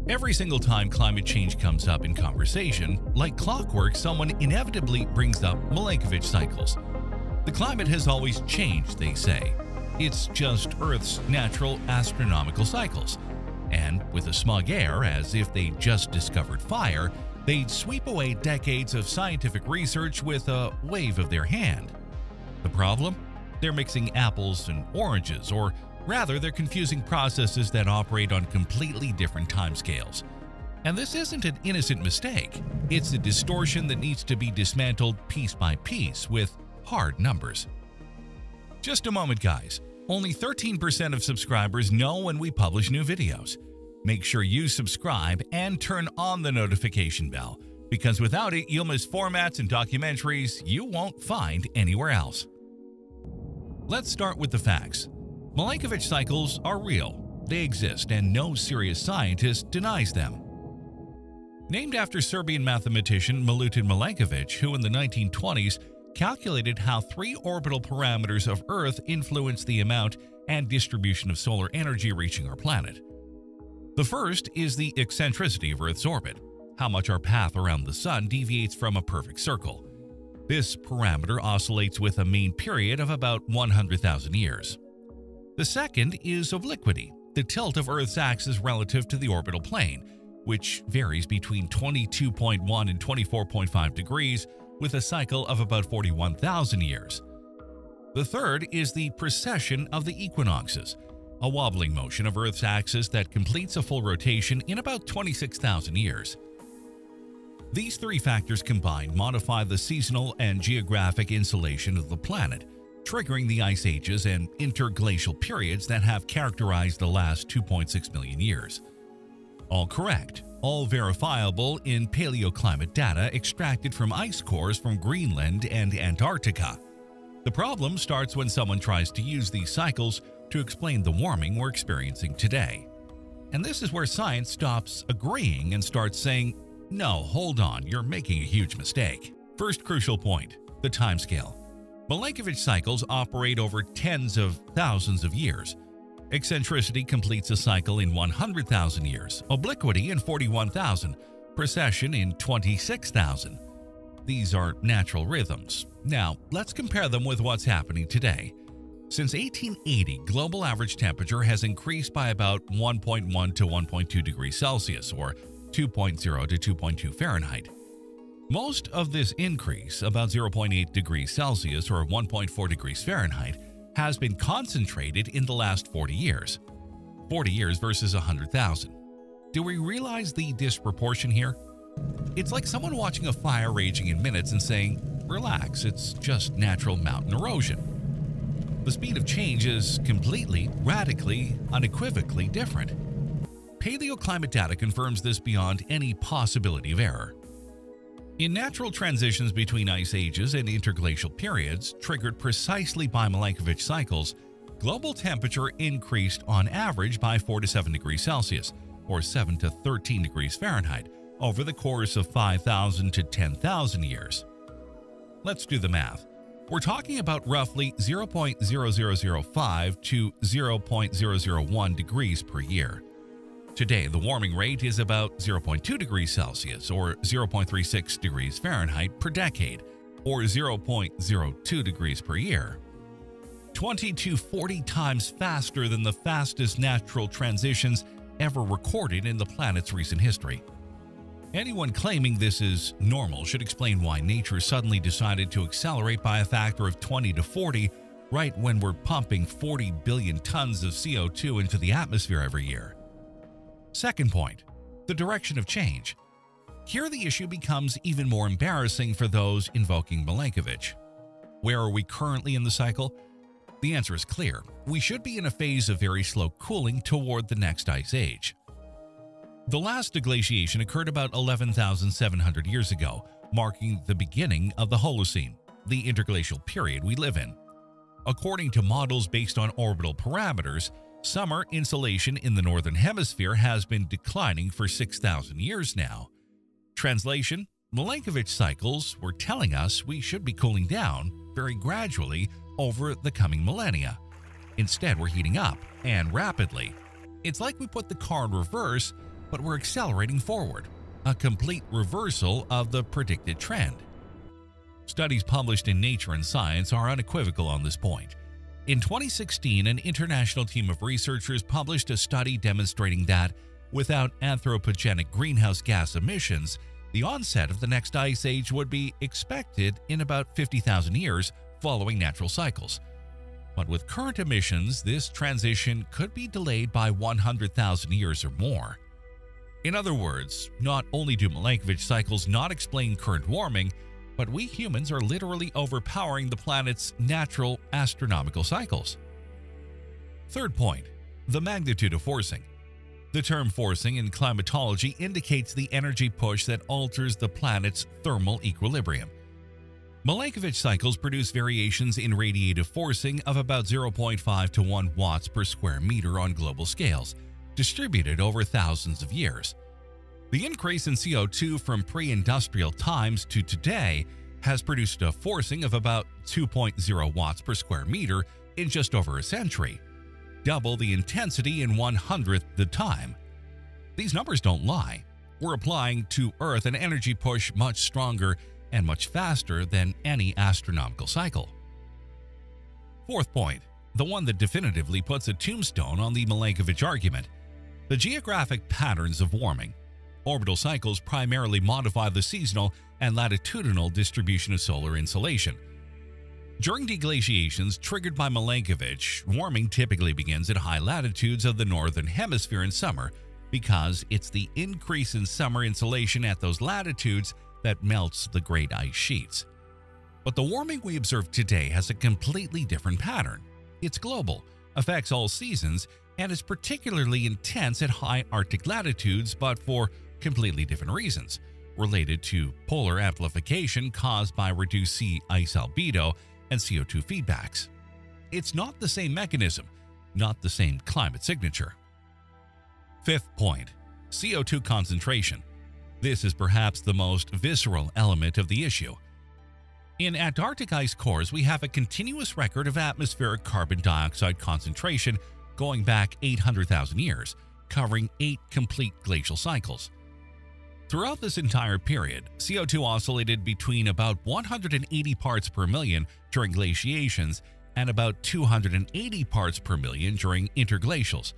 Every single time climate change comes up in conversation, like clockwork, someone inevitably brings up Milankovitch cycles. The climate has always changed, they say. It's just Earth's natural astronomical cycles. And with a smug air, as if they just discovered fire, they'd sweep away decades of scientific research with a wave of their hand. The problem? They're mixing apples and oranges, or rather, they're confusing processes that operate on completely different timescales. And this isn't an innocent mistake. It's a distortion that needs to be dismantled piece by piece with hard numbers. Just a moment, guys. Only 13% of subscribers know when we publish new videos. Make sure you subscribe and turn on the notification bell, because without it, you'll miss formats and documentaries you won't find anywhere else. Let's start with the facts. Milankovitch cycles are real. They exist, and no serious scientist denies them. Named after Serbian mathematician Milutin Milankovitch, who in the 1920s calculated how 3 orbital parameters of Earth influence the amount and distribution of solar energy reaching our planet. The first is the eccentricity of Earth's orbit, how much our path around the Sun deviates from a perfect circle. This parameter oscillates with a mean period of about 100,000 years. The second is obliquity, the tilt of Earth's axis relative to the orbital plane, which varies between 22.1 and 24.5 degrees, with a cycle of about 41,000 years. The third is the precession of the equinoxes, a wobbling motion of Earth's axis that completes a full rotation in about 26,000 years. These 3 factors combined modify the seasonal and geographic insulation of the planet, triggering the ice ages and interglacial periods that have characterized the last 2.6 million years. All correct, all verifiable in paleoclimate data extracted from ice cores from Greenland and Antarctica. The problem starts when someone tries to use these cycles to explain the warming we're experiencing today. And this is where science stops agreeing and starts saying, "No, hold on, you're making a huge mistake." First crucial point, the timescale. Milankovitch cycles operate over tens of thousands of years. Eccentricity completes a cycle in 100,000 years, obliquity in 41,000, precession in 26,000. These are natural rhythms. Now, let's compare them with what's happening today. Since 1880, global average temperature has increased by about 1.1 to 1.2 degrees Celsius, or 2.0 to 2.2 Fahrenheit. Most of this increase, about 0.8 degrees Celsius or 1.4 degrees Fahrenheit, has been concentrated in the last 40 years. 40 years versus 100,000. Do we realize the disproportion here? It's like someone watching a fire raging in minutes and saying, "Relax, it's just natural mountain erosion." The speed of change is completely, radically, unequivocally different. Paleoclimate data confirms this beyond any possibility of error. In natural transitions between ice ages and interglacial periods, triggered precisely by Milankovitch cycles, global temperature increased on average by 4 to 7 degrees Celsius, or 7 to 13 degrees Fahrenheit, over the course of 5,000 to 10,000 years. Let's do the math. We're talking about roughly 0.0005 to 0.001 degrees per year. Today, the warming rate is about 0.2 degrees Celsius or 0.36 degrees Fahrenheit per decade, or 0.02 degrees per year. 20 to 40 times faster than the fastest natural transitions ever recorded in the planet's recent history. Anyone claiming this is normal should explain why nature suddenly decided to accelerate by a factor of 20 to 40 right when we're pumping 40 billion tons of CO2 into the atmosphere every year. Second point, the direction of change. Here the issue becomes even more embarrassing for those invoking Milankovitch. Where are we currently in the cycle? The answer is clear. We should be in a phase of very slow cooling toward the next ice age. The last deglaciation occurred about 11,700 years ago, marking the beginning of the Holocene, the interglacial period we live in. According to models based on orbital parameters, summer insolation in the northern hemisphere has been declining for 6,000 years now. Translation: Milankovitch cycles were telling us we should be cooling down very gradually over the coming millennia. Instead, we're heating up, and rapidly. It's like we put the car in reverse but we're accelerating forward, a complete reversal of the predicted trend. Studies published in Nature and Science are unequivocal on this point. In 2016, an international team of researchers published a study demonstrating that, without anthropogenic greenhouse gas emissions, the onset of the next ice age would be expected in about 50,000 years following natural cycles. But with current emissions, this transition could be delayed by 100,000 years or more. In other words, not only do Milankovitch cycles not explain current warming, but we humans are literally overpowering the planet's natural astronomical cycles. Third point, the magnitude of forcing. The term forcing in climatology indicates the energy push that alters the planet's thermal equilibrium. Milankovitch cycles produce variations in radiative forcing of about 0.5 to 1 watts per square meter on global scales, distributed over thousands of years. The increase in CO2 from pre-industrial times to today has produced a forcing of about 2.0 watts per square meter in just over a century, double the intensity in 1/100th the time. These numbers don't lie. We're applying to Earth an energy push much stronger and much faster than any astronomical cycle. Fourth point, the one that definitively puts a tombstone on the Milankovitch argument, the geographic patterns of warming. Orbital cycles primarily modify the seasonal and latitudinal distribution of solar insolation. During deglaciations triggered by Milankovitch, warming typically begins at high latitudes of the northern hemisphere in summer because it's the increase in summer insolation at those latitudes that melts the great ice sheets. But the warming we observe today has a completely different pattern. It's global, affects all seasons, and is particularly intense at high Arctic latitudes, but for completely different reasons, related to polar amplification caused by reduced sea ice albedo and CO2 feedbacks. It's not the same mechanism, not the same climate signature. Fifth point, CO2 concentration. This is perhaps the most visceral element of the issue. In Antarctic ice cores, we have a continuous record of atmospheric carbon dioxide concentration going back 800,000 years, covering 8 complete glacial cycles. Throughout this entire period, CO2 oscillated between about 180 parts per million during glaciations and about 280 parts per million during interglacials.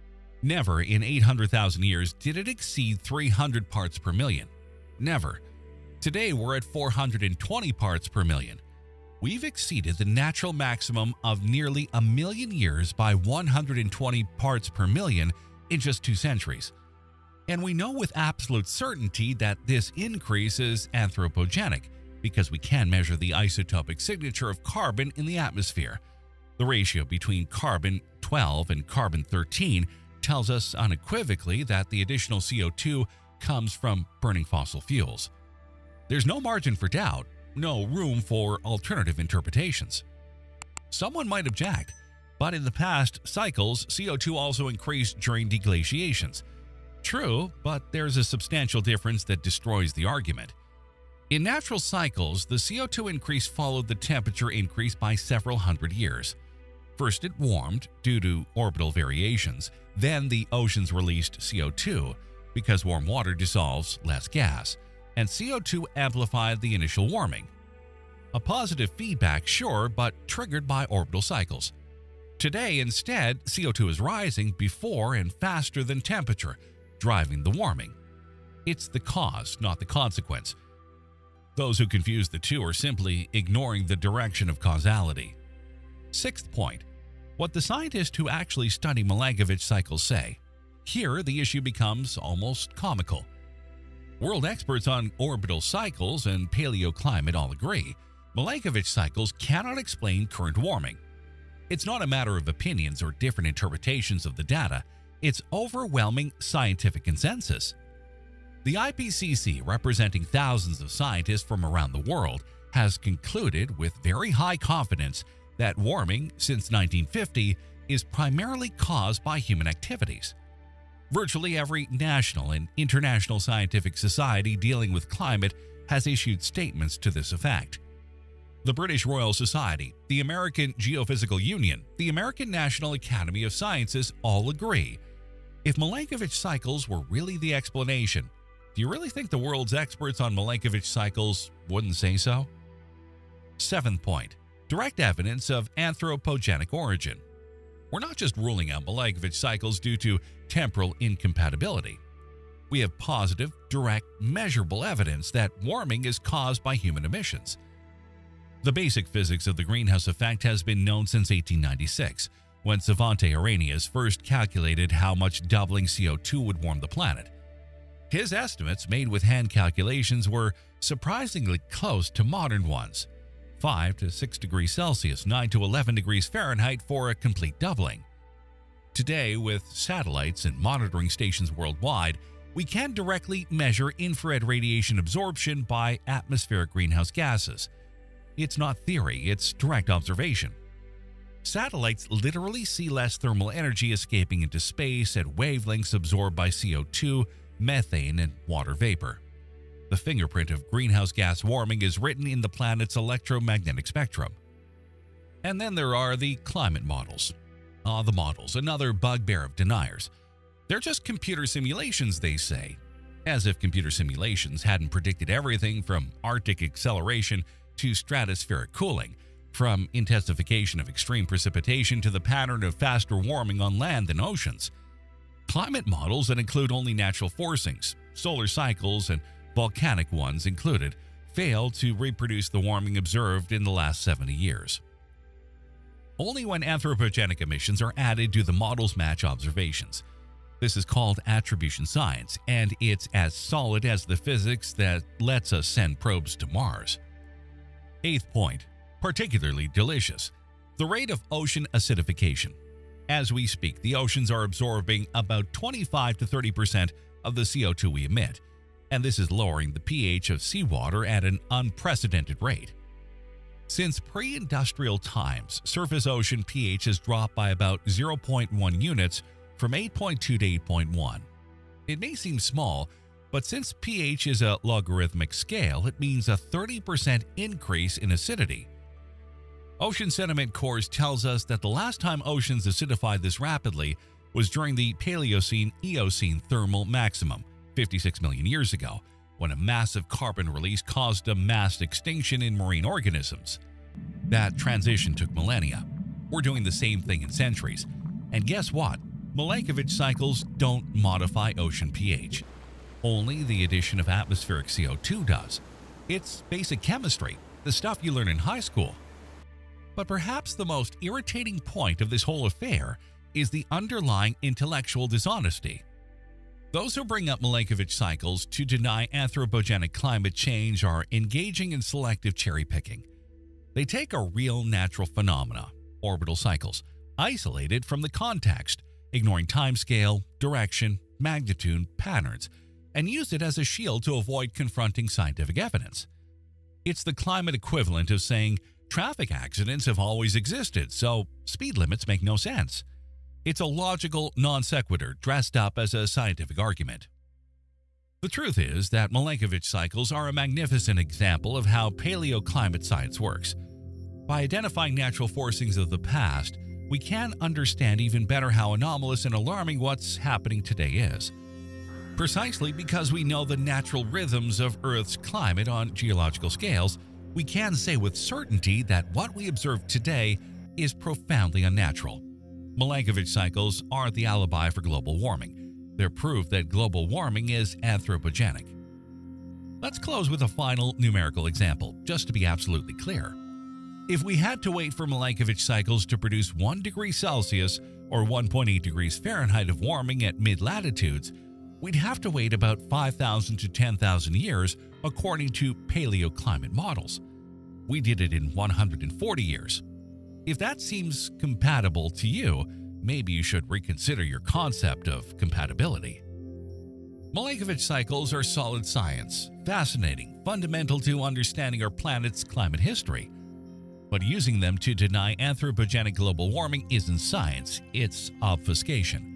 Never in 800,000 years did it exceed 300 parts per million. Never. Today we're at 420 parts per million. We've exceeded the natural maximum of nearly a million years by 120 parts per million in just 2 centuries. And we know with absolute certainty that this increase is anthropogenic because we can measure the isotopic signature of carbon in the atmosphere. The ratio between carbon-12 and carbon-13 tells us unequivocally that the additional CO2 comes from burning fossil fuels. There's no margin for doubt, no room for alternative interpretations. Someone might object, but in the past cycles, CO2 also increased during deglaciations. True, but there's a substantial difference that destroys the argument. In natural cycles, the CO2 increase followed the temperature increase by several hundred years. First it warmed due to orbital variations, then the oceans released CO2 because warm water dissolves less gas, and CO2 amplified the initial warming. A positive feedback, sure, but triggered by orbital cycles. Today, instead, CO2 is rising before and faster than temperature, driving the warming. It's the cause, not the consequence. Those who confuse the two are simply ignoring the direction of causality. Sixth point, what the scientists who actually study Milankovitch cycles say. Here, the issue becomes almost comical. World experts on orbital cycles and paleoclimate all agree, Milankovitch cycles cannot explain current warming. It's not a matter of opinions or different interpretations of the data. It's overwhelming scientific consensus. The IPCC, representing thousands of scientists from around the world, has concluded with very high confidence that warming since 1950 is primarily caused by human activities. Virtually every national and international scientific society dealing with climate has issued statements to this effect. The British Royal Society, the American Geophysical Union, the American National Academy of Sciences all agree. If Milankovitch cycles were really the explanation, do you really think the world's experts on Milankovitch cycles wouldn't say so? 7th point. Direct evidence of anthropogenic origin. We're not just ruling out Milankovitch cycles due to temporal incompatibility. We have positive, direct, measurable evidence that warming is caused by human emissions. The basic physics of the greenhouse effect has been known since 1896, when Svante Arrhenius first calculated how much doubling CO2 would warm the planet. His estimates, made with hand calculations, were surprisingly close to modern ones: 5 to 6 degrees Celsius, 9 to 11 degrees Fahrenheit for a complete doubling. Today, with satellites and monitoring stations worldwide, we can directly measure infrared radiation absorption by atmospheric greenhouse gases. It's not theory, it's direct observation. Satellites literally see less thermal energy escaping into space at wavelengths absorbed by CO2, methane, and water vapor. The fingerprint of greenhouse gas warming is written in the planet's electromagnetic spectrum. And then there are the climate models. The models, another bugbear of deniers. They're just computer simulations, they say. As if computer simulations hadn't predicted everything from Arctic acceleration to stratospheric cooling, from intensification of extreme precipitation to the pattern of faster warming on land than oceans. Climate models that include only natural forcings, solar cycles, and volcanic ones included, fail to reproduce the warming observed in the last 70 years. Only when anthropogenic emissions are added do the models match observations. This is called attribution science, and it's as solid as the physics that lets us send probes to Mars. 8th point. Particularly delicious. The rate of ocean acidification. As we speak, the oceans are absorbing about 25 to 30% of the CO2 we emit, and this is lowering the pH of seawater at an unprecedented rate. Since pre-industrial times, surface ocean pH has dropped by about 0.1 units from 8.2 to 8.1. It may seem small, but since pH is a logarithmic scale, it means a 30% increase in acidity. Ocean sediment cores tells us that the last time oceans acidified this rapidly was during the Paleocene-Eocene thermal maximum, 56 million years ago, when a massive carbon release caused a mass extinction in marine organisms. That transition took millennia. We're doing the same thing in centuries. And guess what? Milankovitch cycles don't modify ocean pH. Only the addition of atmospheric CO2 does. It's basic chemistry, the stuff you learn in high school. But perhaps the most irritating point of this whole affair is the underlying intellectual dishonesty. Those who bring up Milankovitch cycles to deny anthropogenic climate change are engaging in selective cherry-picking. They take a real natural phenomena, orbital cycles, isolated from the context, ignoring timescale, direction, magnitude, patterns, and use it as a shield to avoid confronting scientific evidence. It's the climate equivalent of saying traffic accidents have always existed, so speed limits make no sense. It's a logical non sequitur dressed up as a scientific argument. The truth is that Milankovitch cycles are a magnificent example of how paleoclimate science works. By identifying natural forcings of the past, we can understand even better how anomalous and alarming what's happening today is. Precisely because we know the natural rhythms of Earth's climate on geological scales, we can say with certainty that what we observe today is profoundly unnatural. Milankovitch cycles are the alibi for global warming. They're proof that global warming is anthropogenic. Let's close with a final numerical example, just to be absolutely clear. If we had to wait for Milankovitch cycles to produce 1 degree Celsius or 1.8 degrees Fahrenheit of warming at mid-latitudes, we'd have to wait about 5,000 to 10,000 years according to paleoclimate models. We did it in 140 years. If that seems compatible to you, maybe you should reconsider your concept of compatibility. Milankovitch cycles are solid science, fascinating, fundamental to understanding our planet's climate history. But using them to deny anthropogenic global warming isn't science, it's obfuscation.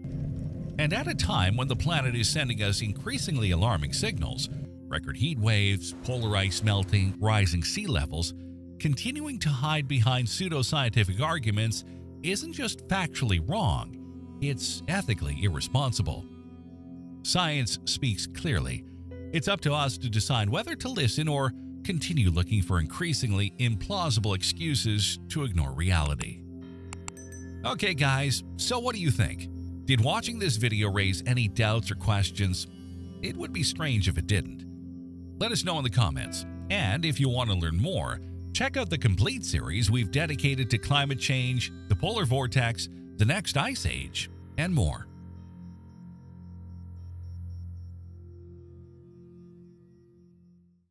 And at a time when the planet is sending us increasingly alarming signals, record heat waves, polar ice melting, rising sea levels, continuing to hide behind pseudoscientific arguments isn't just factually wrong, It's ethically irresponsible. Science speaks clearly. It's up to us to decide whether to listen or continue looking for increasingly implausible excuses to ignore reality. Okay guys, so what do you think? Did watching this video raise any doubts or questions? It would be strange if it didn't. Let us know in the comments. And if you want to learn more, check out the complete series we've dedicated to climate change, the polar vortex, the next ice age, and more.